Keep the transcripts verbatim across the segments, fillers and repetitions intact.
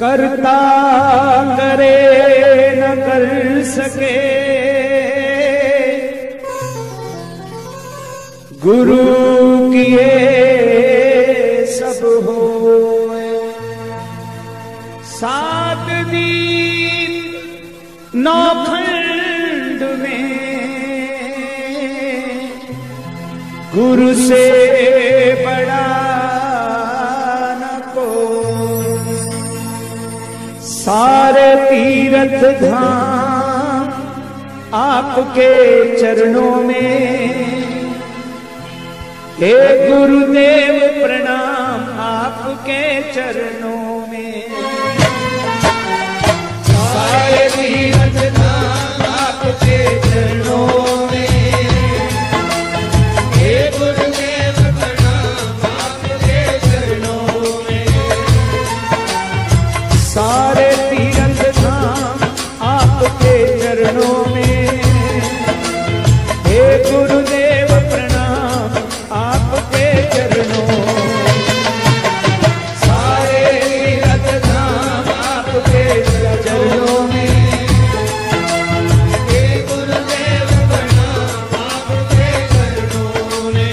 करता करे न कर सके, गुरु किए सब होए। सात दीप नौ खंड में गुरु से बड़ा न कोई। सारे तीर्थ धाम आपके चरणों में, हे गुरुदेव प्रणाम आपके चरणों में। सारे तीर्थ धाम आपके चरणों में, हे गुरुदेव प्रणाम आपके चरणों में। सारे तीर्थ धाम आपके चरणों में, हे गुरुदेव प्रणाम आपके चरणों। सारे तीर्थ धाम आपके चरणों में, हे गुरुदेव प्रणाम आपके चरणों में।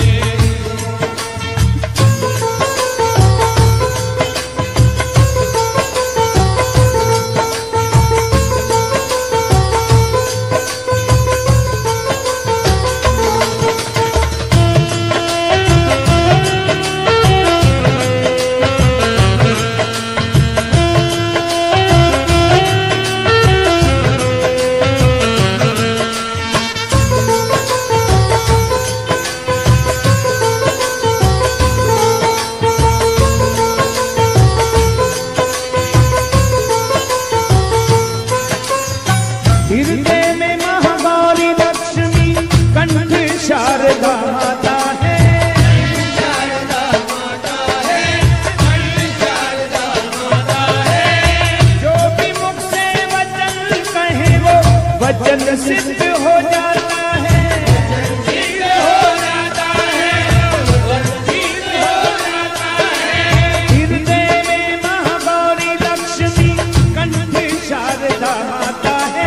हृदय में महागौरी लक्ष्मी कंठ शारदा माता है। शारदा माता है, कंठ शारदा माता है। जो भी मुख से वचन कहे वो वचन सिद्ध हो जाता है। सिद्ध हो जाता है, सिद्ध हो जाता है। हृदय में महागौरी लक्ष्मी कंठ शारदा माता है।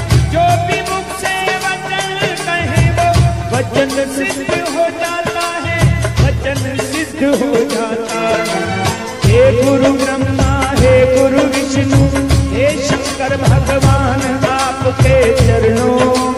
वचन सिद्ध हो जाता है, वचन सिद्ध हो जाता है। हे गुरु ब्रह्मा, हे गुरु विष्णु, हे शंकर भगवान आपके चरणों